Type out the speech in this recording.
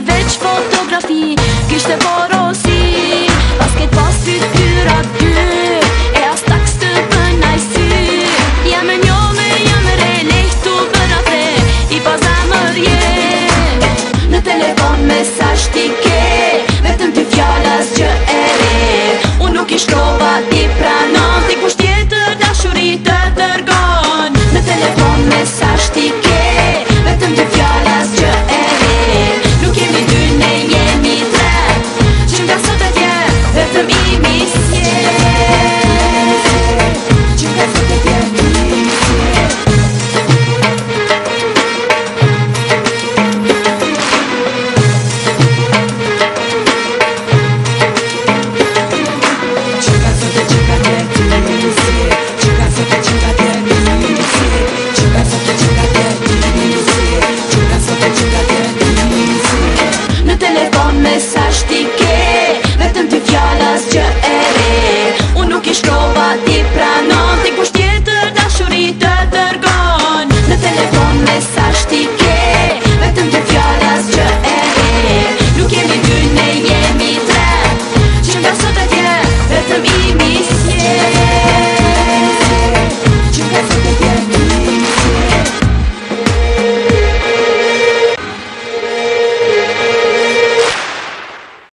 veç fotografi kishte porosi basket pas fytyr aty e as taks të bënaj sy jam e njome, jam e re lehtu bëra fre i pa zamër në telefon mesazh ti ke vetëm ty fjallas që e re unë nuk i shkrova ti pranon ti kusht tjetër dashuri të dërgon në telefon mesazh ti ke vetëm ty fjallas që e re nuk jemi dy ne jemi tre që nga sot e tje vetëm imi s'je që nga sot e tje imi s'je mesazh ti ke vetëm ty fjallas që e re unë nuk i shkrova